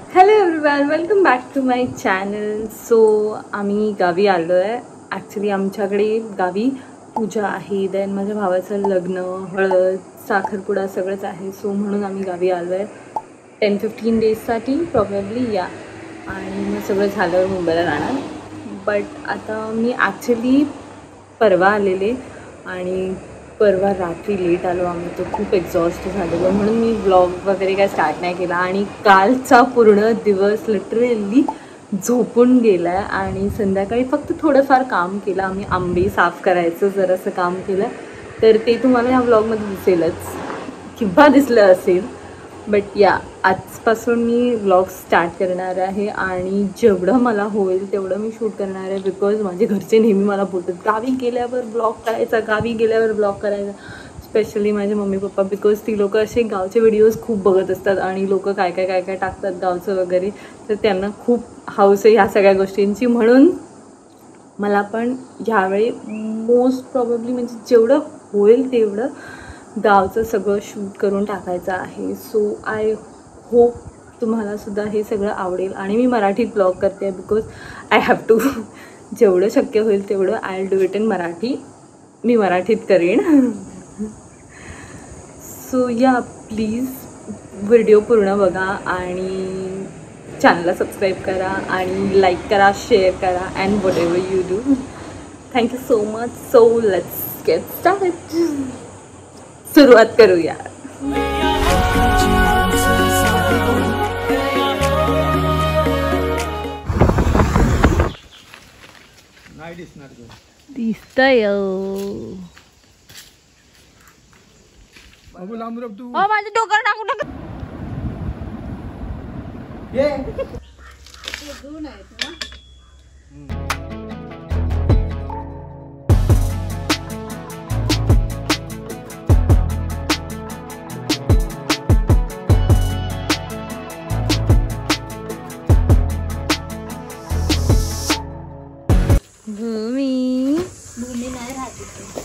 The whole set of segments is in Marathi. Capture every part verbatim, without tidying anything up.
Hello everyone, welcome back to my channel. So आम्ही गावी आलो आहे. ॲक्च्युली आमच्याकडे गावी पूजा आहे, देन माझ्या भावाचं लग्न, हळद, साखरपुडा सगळंच आहे. सो म्हणून आम्ही गावी आलो आहे टेन फिफ्टीन डेजसाठी प्रॉबेबली या. आणि मग सगळं झाल्यावर मुंबईला राहणार. बट आता मी ॲक्च्युली परवा आलेले आणि परवा रात्री लेट आलो आम्ही, तो खूप एक्झॉस्ट झालेलो, म्हणून मी ब्लॉग वगैरे काय स्टार्ट नाही केला. आणि कालचा पूर्ण दिवस लिटरली झोपून गेला आहे आणि संध्याकाळी फक्त थोडंफार काम केलं. आम्ही आंबे साफ करायचं जरासं काम केलं, तर ते तुम्हाला ह्या ब्लॉगमध्ये दिसेलच किंवा दिसलं असेल. बट या आजपासून मी ब्लॉग स्टार्ट करणार आहे आणि जेवढं मला होईल तेवढं मी शूट करणार आहे. बिकॉज माझे घरचे नेहमी मला बोलतात गावी गेल्यावर ब्लॉग करायचा, गावी गेल्यावर ब्लॉग करायचा. स्पेशली माझे मम्मी पप्पा, बिकॉज ती लोक असे गावचे व्हिडिओज खूप बघत असतात आणि लोक काय काय काय काय टाकतात गावचं वगैरे, तर त्यांना खूप हौस आहे ह्या सगळ्या गोष्टींची. म्हणून मला पण ह्यावेळी मोस्ट प्रॉबेबली म्हणजे जेवढं होईल तेवढं गावचं सगळं शूट करून टाकायचं आहे. सो आय होप तुम्हालासुद्धा हे सगळं आवडेल. आणि मी मराठीत ब्लॉग करते आहे बिकॉज आय हॅव टू. जेवढं शक्य होईल तेवढं I do it in Marathi. मी मराठीत करेन. सो या प्लीज व्हिडिओ पूर्ण बघा आणि चॅनलला सबस्क्राईब करा आणि लाईक करा, शेअर करा and whatever you do. Thank you so much. So let's get start. सुरुवात करूया. दिसतंय माझ्या डोक्यावर टाकू नका. भूमी भूमी नाही राहते.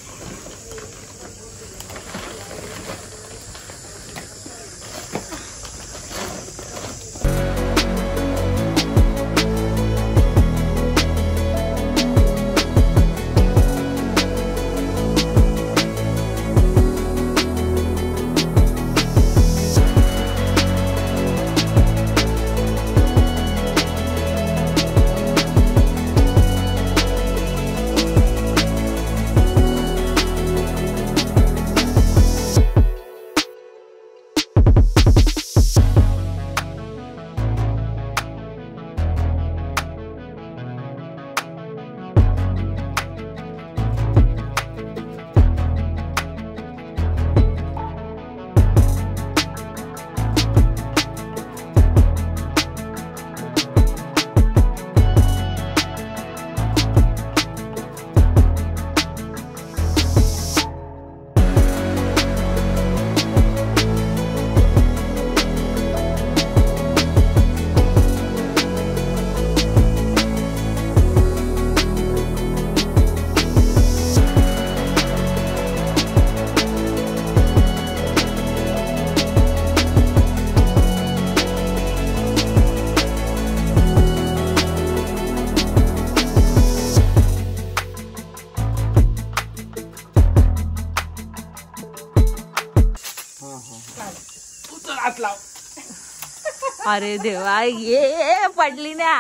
अरे देवा, ये पडली ना.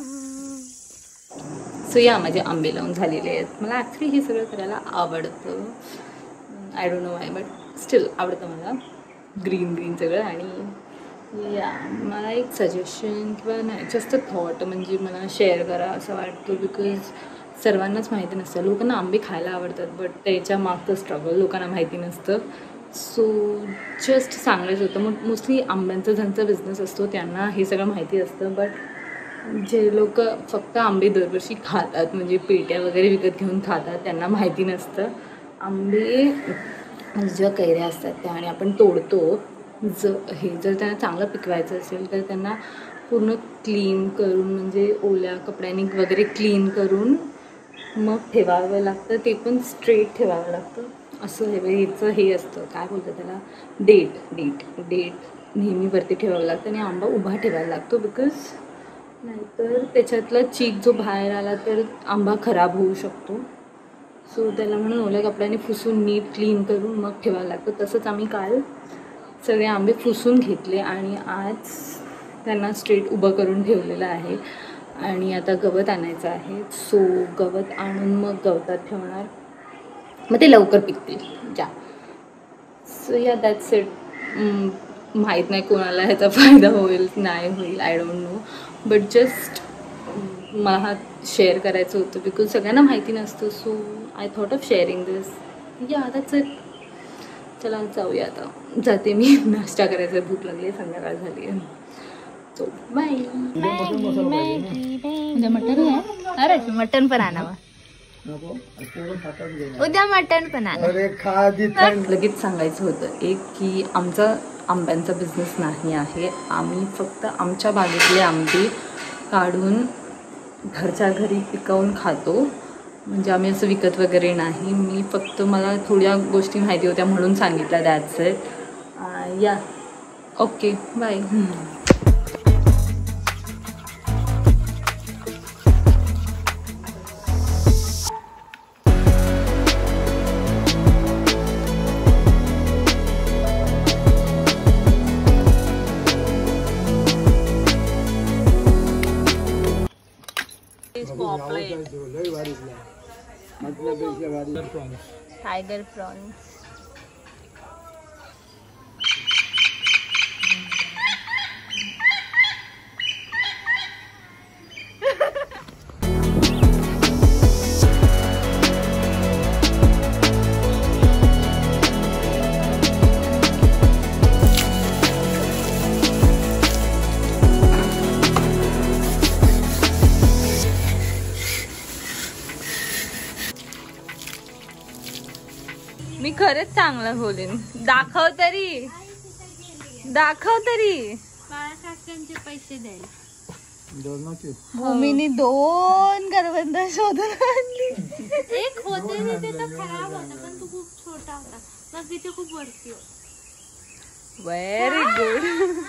सो या माझे आंबे लावून झालेले आहेत. मला ॲक्च्युली हे सगळं करायला आवडतं. I don't know why, but still आवडतं मला ग्रीन ग्रीन सगळं. आणि या मला एक सजेशन किंवा नाही जस्ट अ थॉट म्हणजे मला शेअर करा असं वाटतं. बिकॉज सर्वांनाच माहिती नसतं. लोकांना आंबे खायला आवडतात बट त्याच्या मागचं स्ट्रगल लोकांना माहिती नसतं. सो जस्ट सांगायचं होतं. मग मोस्टली आंब्यांचा ज्यांचा बिझनेस असतो त्यांना हे सगळं माहिती असतं. बट जे लोक फक्त आंबे दरवर्षी खातात म्हणजे पेट्या वगैरे विकत घेऊन खातात त्यांना माहिती नसतं. आंबे ज्या कैऱ्या असतात त्या आणि आपण तोडतो, ज हे जर त्यांना चांगलं पिकवायचं असेल तर त्यांना पूर्ण क्लीन करून म्हणजे ओल्या कपड्यांनी वगैरे क्लीन करून मग ठेवावं लागतं. ते पण स्ट्रेट ठेवावं लागतं. असं हे याचं हे असतं काय बोलतं त्याला, डेट डेट डेट नेहमी वरती ठेवावं लागतं आणि आंबा उभा ठेवायला लागतो, बिकॉज नाहीतर त्याच्यातला चीक जो बाहेर आला तर आंबा खराब होऊ शकतो. सो त्याला म्हणून ओल्या कपड्याने पुसून नीट क्लीन करून मग ठेवायला लागतं. तसंच आम्ही काल सगळे आंबे पुसून घेतले आणि आज त्यांना स्ट्रेट उभं करून ठेवलेलं आहे. आणि आता गवत आणायचं आहे. सो गवत आणून मग गवतात ठेवणार, मग ते लवकर पिकतील. जा सो या दॅट्स इट. माहीत नाही कोणाला ह्याचा फायदा होईल नाही होईल, I don't know, but just मला हा शेअर करायचं होतं बिकॉज सगळ्यांना माहिती नसतं. So I thought of sharing this. Yeah that's it. चला जाऊया आता. जाते मी, नाश्ता करायचा, भूक लागली, संध्याकाळ झाली आहे. So bye. उद्या मटन आहे. अरे मटन पण आणावं, उद्या मटन पण आणावं. लगेच सांगायचं होतं एक की आमचा आंब्यांचा बिझनेस नाही आहे. आम्ही फक्त आमच्या बागेतले आंबे काढून घरच्या घरी पिकवून खातो. म्हणजे आम्ही असं विकत वगैरे नाही. मी फक्त मला थोड्या गोष्टी माहिती होत्या म्हणून सांगितल्या. That's it. Yeah okay bye. Tiger prawns. मी खरंच चांगलं बोलेन. दाखव तरी, दाखव तरी. बाळासाहेबांचे पैसे द्यायला भूमीने दोन करवंद शोधून आणली. एक होते ते तर खराब होता, पण तो खूप छोटा होता, मग तिथे खूप वरती होता. Very good.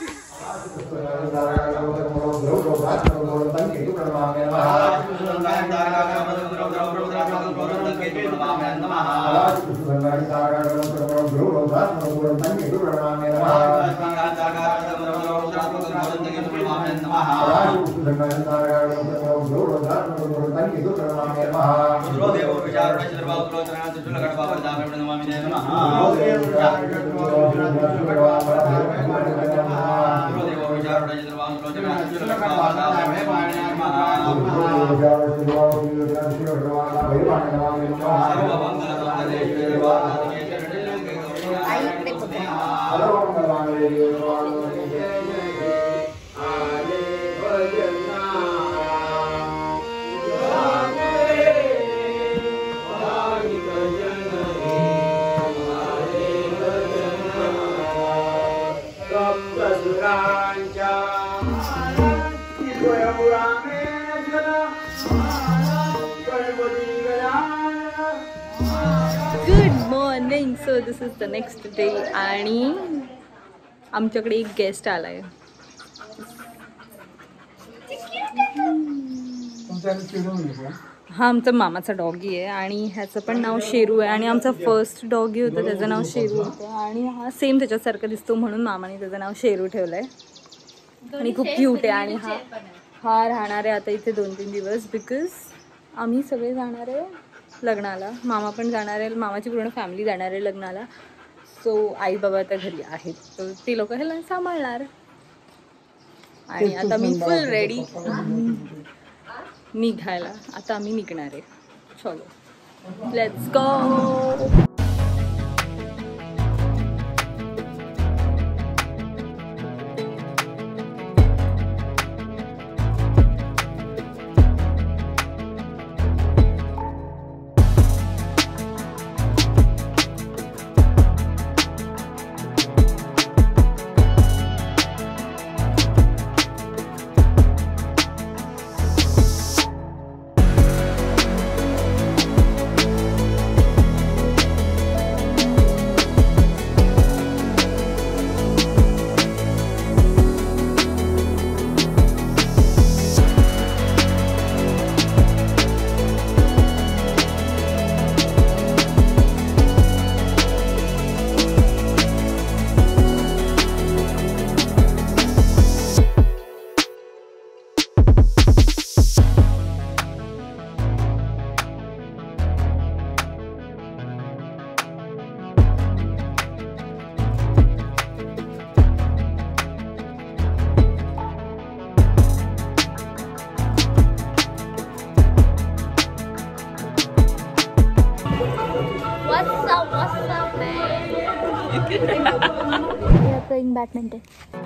So this is the next day आणि आमच्याकडे एक गेस्ट आलाय. हा आमचा मामाचा डॉगी आहे आणि ह्याचं पण नाव शेरू आहे. आणि आमचा फर्स्ट डॉगी होता त्याचं नाव शेरू होतं आणि हा सेम त्याच्यासारखं दिसतो म्हणून मामाने त्याचं नाव शेरू ठेवलं आहे. आणि खूप क्यूट आहे. आणि हा हा राहणार आहे आता इथे दोन तीन दिवस बिकॉज आम्ही सगळे जाणार आहे लग्नाला. मामा पण जाणार आहे, मामाची पूर्ण फॅमिली जाणार आहे लग्नाला. सो आई बाबा आता घरी आहेत तर ती लोक ह्याला सांभाळणार. आणि आता मी फुल रेडी निघायला. आता आम्ही निघणार आहे. चलो let's go. playing badminton.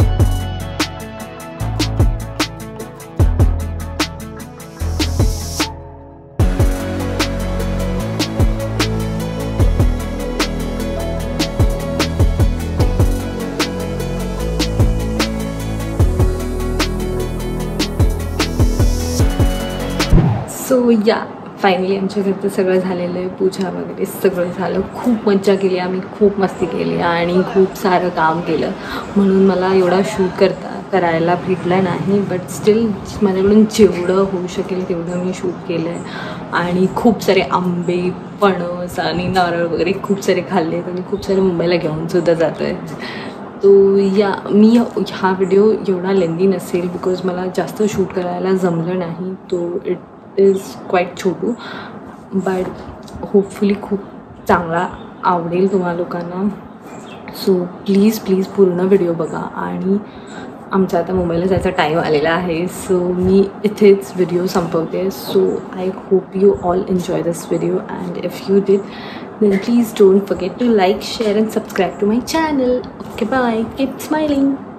So yeah finally आमच्या घरचं सगळं झालेलं आहे. पूजा वगैरे सगळं झालं. खूप मज्जा केली आम्ही, खूप मस्ती केली आणि खूप सारं काम केलं. म्हणून मला एवढा शूट करता करायला भेटला नाही, बट स्टील माझ्याकडून जेवढं होऊ शकेल तेवढं मी शूट केलं आहे. आणि खूप सारे आंबे, फणस आणि नारळ वगैरे खूप सारे खाल्ले आहेत आणि खूप सारे मुंबईला घेऊनसुद्धा जातो आहे. तो या मी हा व्हिडिओ एवढा लेंदी नसेल बिकॉज मला जास्त शूट करायला जमलं नाही. तो इट इज क्वाईट छोटू, बट होपफुली खूप चांगला आवडेल तुम्हा लोकांना. सो प्लीज प्लीज पूर्ण व्हिडिओ बघा. आणि आमचा आता मुंबईला जायचा टाईम आलेला आहे, सो मी इथेच व्हिडिओ संपवते. So I hope you all enjoy this video, and if you did then please don't forget to like, share and subscribe to my channel. Okay, bye. Keep smiling.